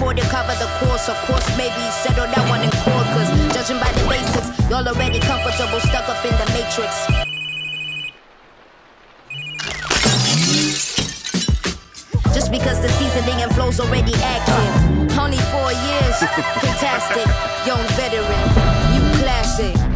afford to cover the course. Of course, maybe settle that one in court. Cause judging by the basics, y'all already comfortable, stuck up in the matrix. Just because the seasoning and flow's already active. Only 4 years, fantastic. Young veteran, new classic.